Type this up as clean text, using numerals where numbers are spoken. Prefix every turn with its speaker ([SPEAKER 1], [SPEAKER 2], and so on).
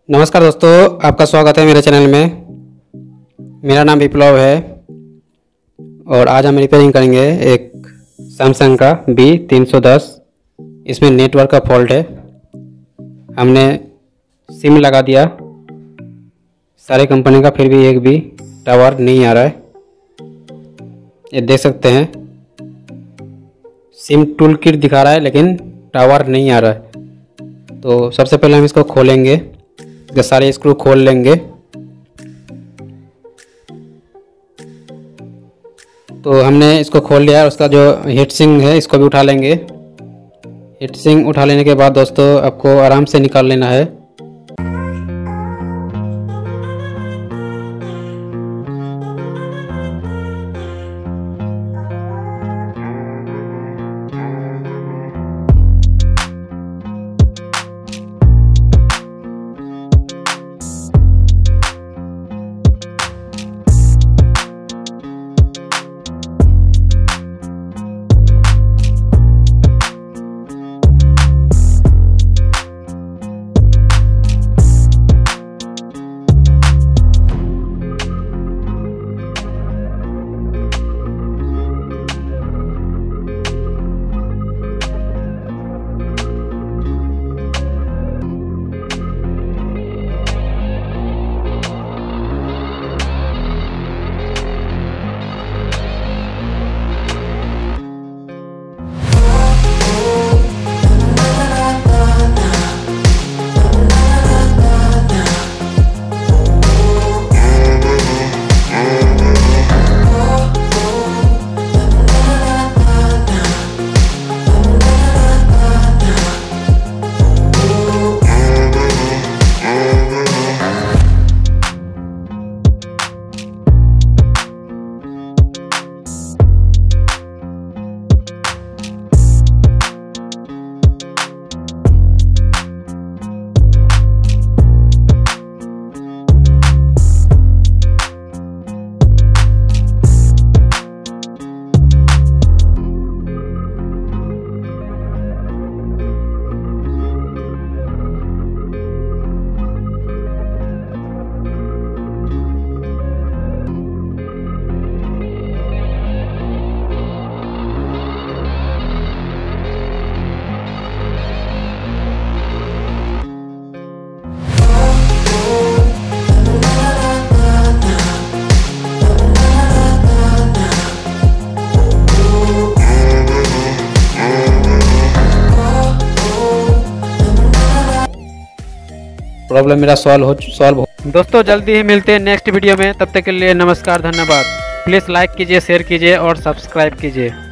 [SPEAKER 1] नमस्कार दोस्तों, आपका स्वागत है मेरे चैनल में। मेरा नाम बिप्लव है और आज हम रिपेयरिंग करेंगे एक सैमसंग का B310। इसमें नेटवर्क का फॉल्ट है। हमने सिम लगा दिया सारे कंपनी का, फिर भी एक भी टावर नहीं आ रहा है। ये देख सकते हैं, सिम टूलकिट दिखा रहा है लेकिन टावर नहीं आ रहा है। तो सबसे पहले हम इसको खोलेंगे, सारे स्क्रू खोल लेंगे। तो हमने इसको खोल लिया है। उसका जो हीट सिंक है इसको भी उठा लेंगे। हीट सिंक उठा लेने के बाद दोस्तों आपको आराम से निकाल लेना है। प्रॉब्लम मेरा सॉल्व हो। दोस्तों जल्दी ही मिलते हैं नेक्स्ट वीडियो में। तब तक के लिए नमस्कार, धन्यवाद। प्लीज़ लाइक कीजिए, शेयर कीजिए और सब्सक्राइब कीजिए।